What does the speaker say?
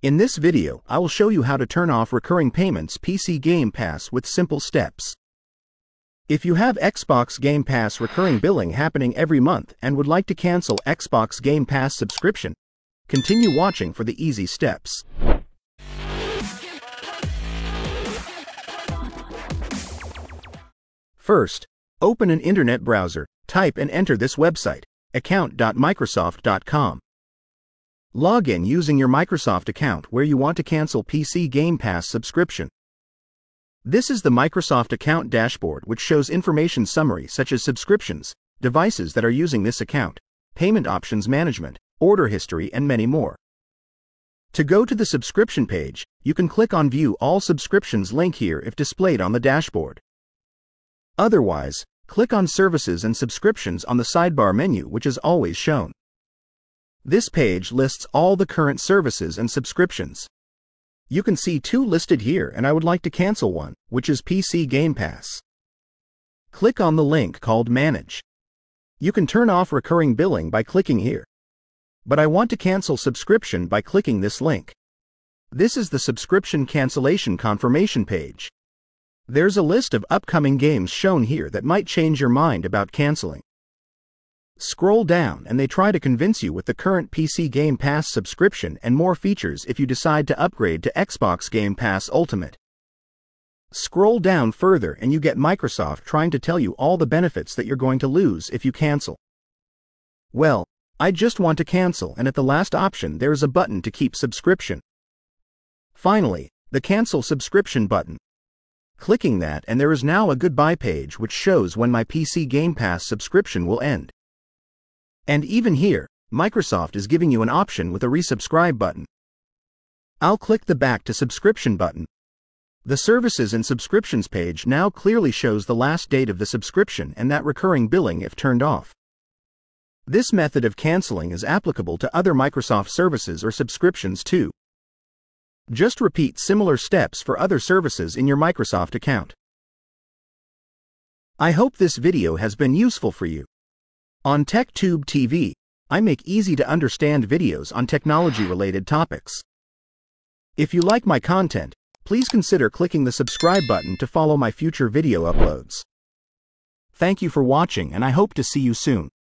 In this video, I will show you how to turn off recurring payments PC Game Pass with simple steps. If you have Xbox Game Pass recurring billing happening every month and would like to cancel Xbox Game Pass subscription, continue watching for the easy steps. First, open an internet browser, type and enter this website, account.microsoft.com. Log in using your Microsoft account where you want to cancel PC Game Pass subscription. This is the Microsoft account dashboard, which shows information summary such as subscriptions, devices that are using this account, payment options management, order history, and many more. To go to the subscription page, you can click on View All Subscriptions link here if displayed on the dashboard. Otherwise, click on Services and Subscriptions on the sidebar menu, which is always shown. This page lists all the current services and subscriptions. You can see two listed here, and I would like to cancel one, which is PC Game Pass. Click on the link called Manage. You can turn off recurring billing by clicking here. But I want to cancel subscription by clicking this link. This is the subscription cancellation confirmation page. There's a list of upcoming games shown here that might change your mind about canceling. Scroll down and they try to convince you with the current PC Game Pass subscription and more features if you decide to upgrade to Xbox Game Pass Ultimate. Scroll down further and you get Microsoft trying to tell you all the benefits that you're going to lose if you cancel. Well, I just want to cancel, and at the last option there is a button to keep subscription. Finally, the Cancel Subscription button. Clicking that and there is now a goodbye page which shows when my PC Game Pass subscription will end. And even here, Microsoft is giving you an option with a resubscribe button. I'll click the Back to Subscription button. The Services and Subscriptions page now clearly shows the last date of the subscription and that recurring billing if turned off. This method of canceling is applicable to other Microsoft services or subscriptions too. Just repeat similar steps for other services in your Microsoft account. I hope this video has been useful for you. On TechTube TV, I make easy-to-understand videos on technology-related topics. If you like my content, please consider clicking the subscribe button to follow my future video uploads. Thank you for watching, and I hope to see you soon.